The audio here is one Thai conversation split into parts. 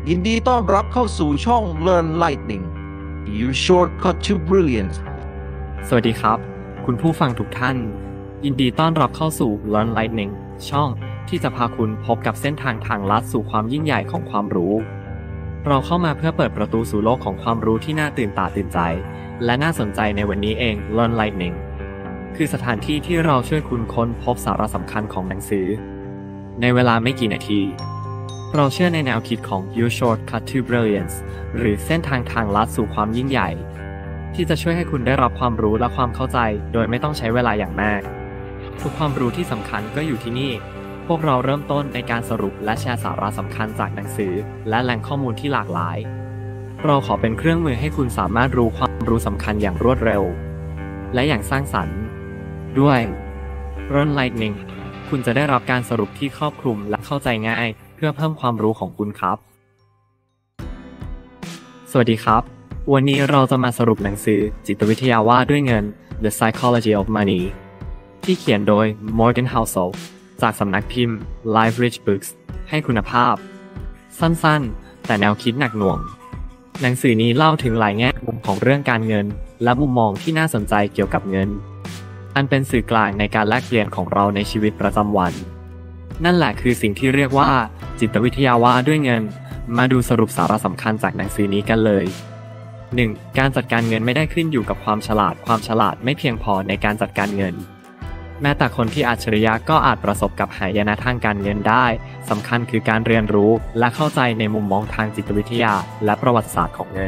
ยินดีต้อนรับเข้าสู่ช่อง Learn Lightning Your Shortcut to Brilliance สวัสดีครับคุณผู้ฟังทุกท่านยินดีต้อนรับเข้าสู่ Learn Lightning ช่องที่จะพาคุณพบกับเส้นทางลัดสู่ความยิ่งใหญ่ของความรู้เราเข้ามาเพื่อเปิดประตูสู่โลกของความรู้ที่น่าตื่นตาตื่นใจและน่าสนใจในวันนี้เอง Learn Lightning คือสถานที่ที่เราช่วยคุณค้นพบสาระสำคัญของหนังสือในเวลาไม่กี่นาทีเราเชื่อในแนวคิดของ Your Shortcut to Brilliance หรือเส้นทางลัดสู่ความยิ่งใหญ่ที่จะช่วยให้คุณได้รับความรู้และความเข้าใจโดยไม่ต้องใช้เวลาอย่างมากทุกความรู้ที่สำคัญก็อยู่ที่นี่พวกเราเริ่มต้นในการสรุปและแชร์สาระสำคัญจากหนังสือและแหล่งข้อมูลที่หลากหลายเราขอเป็นเครื่องมือให้คุณสามารถรู้ความรู้สำคัญอย่างรวดเร็วและอย่างสร้างสรรค์ด้วย Learn Lightning คุณจะได้รับการสรุปที่ครอบคลุมและเข้าใจง่ายเพื่อเพิ่มความรู้ของคุณครับสวัสดีครับวันนี้เราจะมาสรุปหนังสือจิตวิทยาว่าด้วยเงิน The Psychology of Money ที่เขียนโดย Morgan Housel จากสำนักพิมพ์ Live Rich Books ให้คุณภาพสั้นๆแต่แนวคิดหนักหน่วงหนังสือนี้เล่าถึงหลายแง่มุมของเรื่องการเงินและมุมมองที่น่าสนใจเกี่ยวกับเงินอันเป็นสื่อกลางในการแลกเปลี่ยนของเราในชีวิตประจำวันนั่นแหละคือสิ่งที่เรียกว่าจิตวิทยาว่าด้วยเงินมาดูสรุปสาระสำคัญจากหนังสือนี้กันเลย 1. การจัดการเงินไม่ได้ขึ้นอยู่กับความฉลาดไม่เพียงพอในการจัดการเงินแม้แต่คนที่อัจฉริยะก็อาจประสบกับหายนะทางการเงินได้สำคัญคือการเรียนรู้และเข้าใจในมุมมองทางจิตวิทยาและประวัติศาสตร์ของเงิน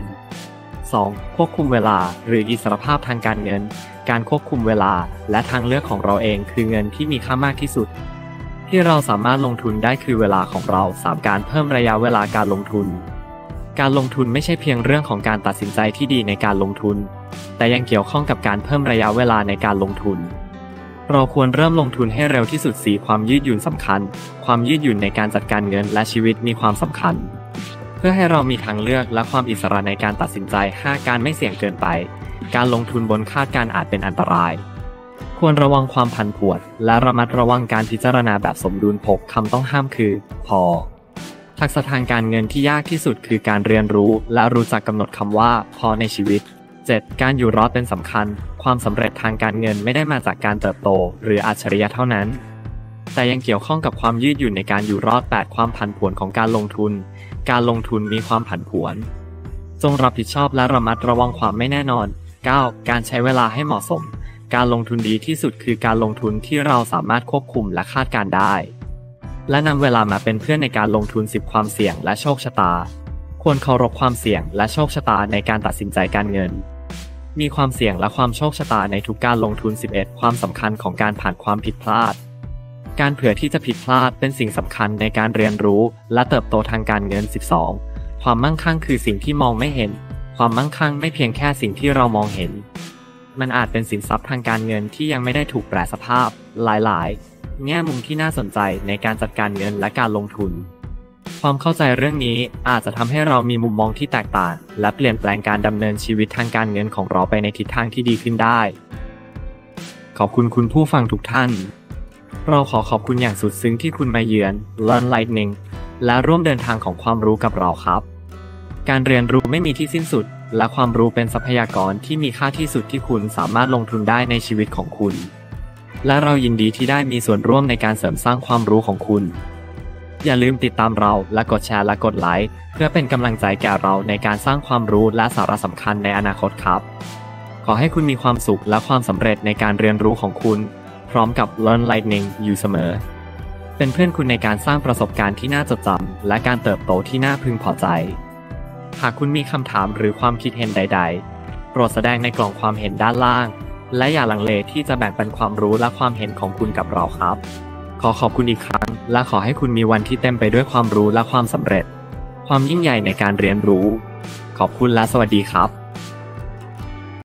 2. ควบคุมเวลาหรืออิสรภาพทางการเงินการควบคุมเวลาและทางเลือกของเราเองคือเงินที่มีค่ามากที่สุดที่เราสามารถลงทุนได้คือเวลาของเรา 3. การเพิ่มระยะเวลาการลงทุนการลงทุนไม่ใช่เพียงเรื่องของการตัดสินใจที่ดีในการลงทุนแต่ยังเกี่ยวข้องกับการเพิ่มระยะเวลาในการลงทุนเราควรเริ่มลงทุนให้เร็วที่สุด4ความยืดหยุ่นสำคัญความยืดหยุ่นในการจัดการเงินและชีวิตมีความสำคัญเพื่อให้เรามีทางเลือกและความอิสระในการตัดสินใจ 5. การไม่เสี่ยงเกินไปการลงทุนบนคาดการณ์อาจเป็นอันตรายควรระวังความผันผวนและระมัดระวังการพิจารณาแบบสมดุลคำต้องห้ามคือพอทักษะทางการเงินที่ยากที่สุดคือการเรียนรู้และรู้จักกำหนดคำว่าพอในชีวิต 7. การอยู่รอดเป็นสำคัญความสำเร็จทางการเงินไม่ได้มาจากการเติบโตหรืออัจฉริยะเท่านั้นแต่ยังเกี่ยวข้องกับความยืดหยุ่นในการอยู่รอด 8. ความผันผวนของการลงทุนการลงทุนมีความผันผวนจงรับผิดชอบและระมัดระวังความไม่แน่นอน 9. การใช้เวลาให้เหมาะสมการลงทุนดีที่สุดคือการลงทุนที่เราสามารถควบคุมและคาดการณ์ได้และนำเวลามาเป็นเพื่อนในการลงทุน10ความเสี่ยงและโชคชะตาควรเคารพความเสี่ยงและโชคชะตาในการตัดสินใจการเงินมีความเสี่ยงและความโชคชะตาในทุกการลงทุน11ความสำคัญของการผ่านความผิดพลาดการเผื่อที่จะผิดพลาดเป็นสิ่งสำคัญในการเรียนรู้และเติบโตทางการเงิน12ความมั่งคั่งคือสิ่งที่มองไม่เห็นความมั่งคั่งไม่เพียงแค่สิ่งที่เรามองเห็นมันอาจเป็นสินทรัพย์ทางการเงินที่ยังไม่ได้ถูกแปรสภาพหลายๆแง่มุมที่น่าสนใจในการจัดการเงินและการลงทุนความเข้าใจเรื่องนี้อาจจะทำให้เรามีมุมมองที่แตกต่างและเปลี่ยนแปลงการดำเนินชีวิตทางการเงินของเราไปในทิศทางที่ดีขึ้นได้ขอบคุณคุณผู้ฟังทุกท่านเราขอบคุณอย่างสุดซึ้งที่คุณมาเยือน Learn Lightning และร่วมเดินทางของความรู้กับเราครับการเรียนรู้ไม่มีที่สิ้นสุดและความรู้เป็นทรัพยากรที่มีค่าที่สุดที่คุณสามารถลงทุนได้ในชีวิตของคุณและเรายินดีที่ได้มีส่วนร่วมในการเสริมสร้างความรู้ของคุณอย่าลืมติดตามเราและกดแชร์และกดไลค์เพื่อเป็นกำลังใจแก่เราในการสร้างความรู้และสาระสำคัญในอนาคตครับขอให้คุณมีความสุขและความสำเร็จในการเรียนรู้ของคุณพร้อมกับ Learn Lightning อยู่เสมอเป็นเพื่อนคุณในการสร้างประสบการณ์ที่น่าจดจำและการเติบโตที่น่าพึงพอใจหากคุณมีคำถามหรือความคิดเห็นใดๆโปรดแสดงในกล่องความเห็นด้านล่างและอย่าลังเลที่จะแบ่งปันความรู้และความเห็นของคุณกับเราครับขอบคุณอีกครั้งและขอให้คุณมีวันที่เต็มไปด้วยความรู้และความสำเร็จความยิ่งใหญ่ในการเรียนรู้ขอบคุณและสวัสดีครับ